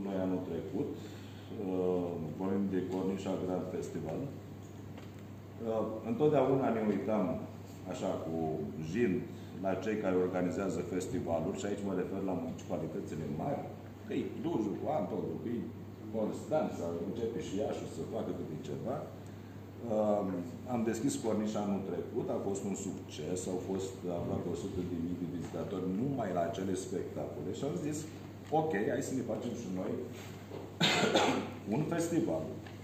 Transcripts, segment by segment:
noi anul trecut. Vorbim de Cornișa Grand Festival. Întotdeauna ne uitam așa cu jind la cei care organizează festivaluri, și aici mă refer la municipalitățile mari, că e Clujul, cu Antolul, că e Constanța, începe și Iașul să facă câte ceva. Am deschis Cornișa anul trecut, a fost un succes, au fost aproape 100.000 de vizitatori numai la acele spectacole și am zis, ok, hai să ne facem și noi un festival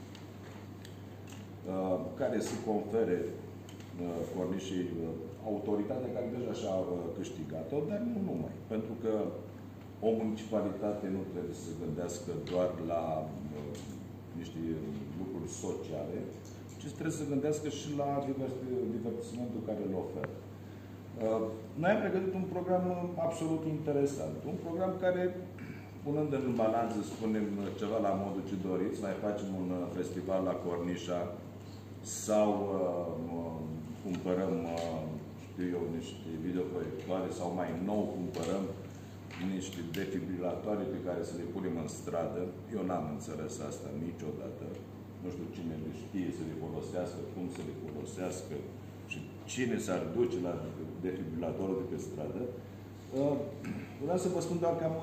care să confere Cornișei autoritatea care deja și-a câștigat-o, dar nu numai. Pentru că o municipalitate nu trebuie să se gândească doar la niște lucruri sociale, ci trebuie să se gândească și la divertismentul care îl oferă. Noi am pregătit un program absolut interesant. Un program care, punând în balanță, spunem ceva la modul ce doriți, mai facem un festival la Cornișa sau cumpărăm, știu eu, niște videoproiectoare sau mai nou cumpărăm niște defibrilatoare pe care să le punem în stradă. Eu n-am înțeles asta niciodată. Nu știu cine le știe să le folosească, cum să le folosească și cine s-ar duce la defibrilatorul de pe stradă. Vreau să vă spun doar cam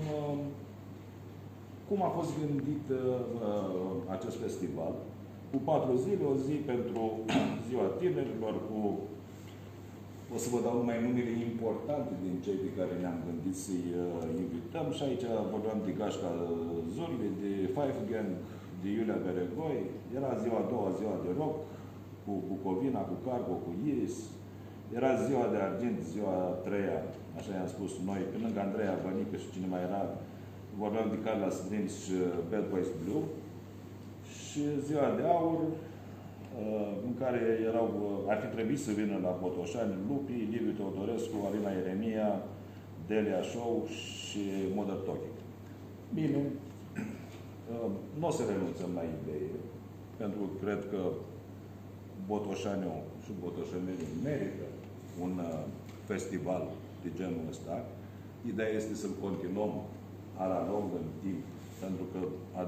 cum a fost gândit acest festival. Cu 4 zile, o zi pentru Ziua Tinerilor, cu... O să vă dau numai numele importante din cei pe care ne-am gândit să-i invităm. Și aici vorbeam de Gașca Zurli, de Five Gang, de Iulia Beregoi. Era ziua a doua, ziua de rock, cu Bucovina, cu Cargo, cu Iris. Era ziua de argint, ziua a treia, așa i-am spus noi, pe lângă Andreea Bănică și cine mai era, vorbeam de Carla Strings și Bad Boys Blue. Și ziua de aur, în care ar fi trebuit să vină la Botoșani Lupi, Liviu Teodorescu, Alina Ieremia, Delia Show și Mother Talking. Bine, nu o să renunțăm la idee, pentru că cred că Botoșaniul și botoșenii merită un festival de genul ăsta. Ideea este să-l continuăm a la lung în timp, pentru că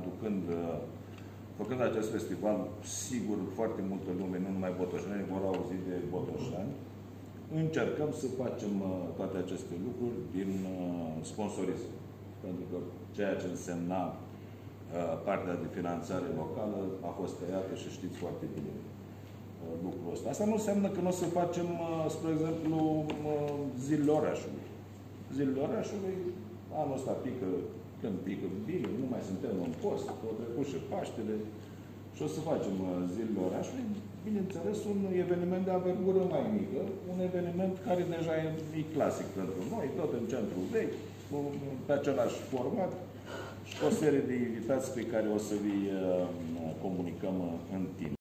făcând acest festival, sigur, foarte multă lume, nu numai botoșani, vor auzi de botoșani. Încercăm să facem toate aceste lucruri din sponsorism. Pentru că ceea ce însemna partea de finanțare locală a fost tăiată și știți foarte bine lucrul ăsta. Asta nu înseamnă că nu o să facem, spre exemplu, zilele orașului. Zilele orașului, anul ăsta pică, când pică bine, nu mai suntem în post, au trecut și Paștele și o să facem zilele orașului, bineînțeles, un eveniment de avergură mai mică, un eveniment care deja e clasic pentru noi, tot în centrul vechi, pe același format și o serie de invitați pe care o să vi comunicăm în timp.